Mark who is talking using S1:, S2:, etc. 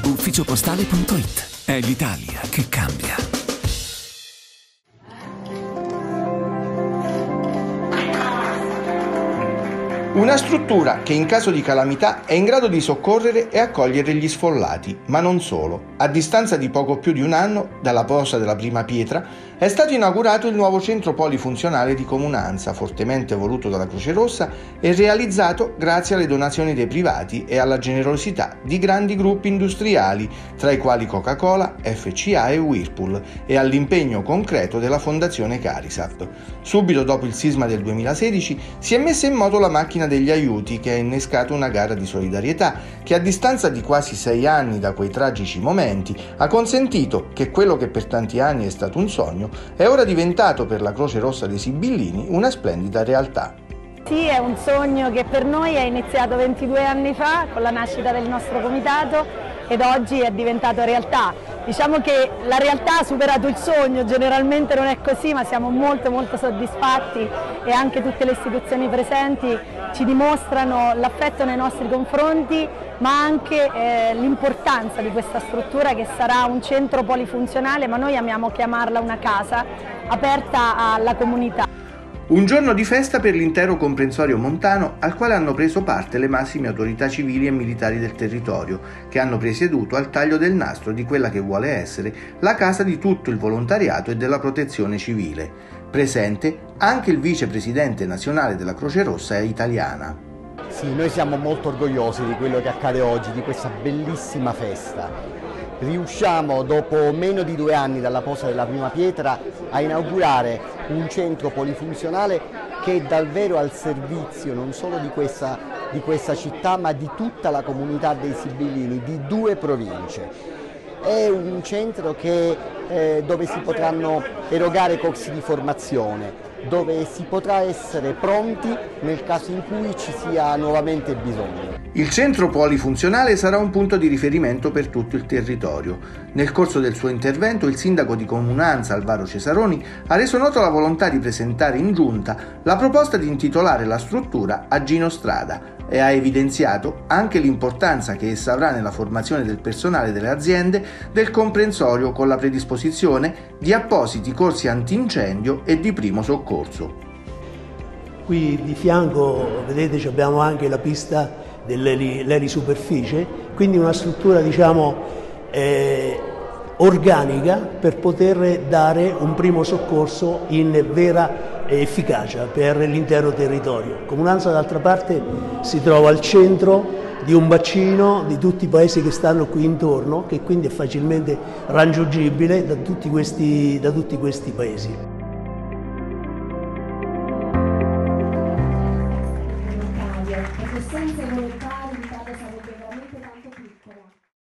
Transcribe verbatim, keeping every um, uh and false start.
S1: ufficiopostale punto it. È l'Italia che cambia.
S2: Una struttura che in caso di calamità è in grado di soccorrere e accogliere gli sfollati, ma non solo. A distanza di poco più di un anno dalla posa della prima pietra è stato inaugurato il nuovo centro polifunzionale di comunanza, fortemente voluto dalla Croce Rossa e realizzato grazie alle donazioni dei privati e alla generosità di grandi gruppi industriali, tra i quali Coca-Cola, F C A e Whirlpool, e all'impegno concreto della Fondazione Carisap. Subito dopo il sisma del duemilasedici si è messa in moto la macchina degli aiuti, che ha innescato una gara di solidarietà che, a distanza di quasi sei anni da quei tragici momenti, ha consentito che quello che per tanti anni è stato un sogno è ora diventato per la Croce Rossa dei Sibillini una splendida realtà.
S3: Sì, è un sogno che per noi è iniziato ventidue anni fa con la nascita del nostro comitato ed oggi è diventato realtà. Diciamo che la realtà ha superato il sogno, generalmente non è così, ma siamo molto molto soddisfatti e anche tutte le istituzioni presenti ci dimostrano l'affetto nei nostri confronti, ma anche eh, l'importanza di questa struttura, che sarà un centro polifunzionale, ma noi amiamo chiamarla una casa aperta alla comunità.
S2: Un giorno di festa per l'intero comprensorio montano, al quale hanno preso parte le massime autorità civili e militari del territorio, che hanno presieduto al taglio del nastro di quella che vuole essere la casa di tutto il volontariato e della protezione civile. Presente anche il vicepresidente nazionale della Croce Rossa italiana.
S4: Sì, noi siamo molto orgogliosi di quello che accade oggi, di questa bellissima festa. Riusciamo, dopo meno di due anni dalla posa della prima pietra, a inaugurare un centro polifunzionale che è davvero al servizio non solo di questa, di questa città, ma di tutta la comunità dei Sibillini, di due province. È un centro che, eh, dove si potranno erogare corsi di formazione, dove si potrà essere pronti nel caso in cui ci sia nuovamente bisogno.
S2: Il centro polifunzionale sarà un punto di riferimento per tutto il territorio. Nel corso del suo intervento il sindaco di Comunanza, Alvaro Cesaroni, ha reso noto la volontà di presentare in giunta la proposta di intitolare la struttura a Gino Strada e ha evidenziato anche l'importanza che essa avrà nella formazione del personale delle aziende del comprensorio, con la predisposizione di appositi corsi antincendio e di primo soccorso.
S5: Qui di fianco, vedete, abbiamo anche la pista dell'elisuperficie, quindi una struttura, diciamo, eh, organica per poter dare un primo soccorso in vera efficacia per l'intero territorio. Comunanza, d'altra parte, si trova al centro di un bacino di tutti i paesi che stanno qui intorno, che quindi è facilmente raggiungibile da tutti questi, da tutti questi paesi.
S6: Senza volontà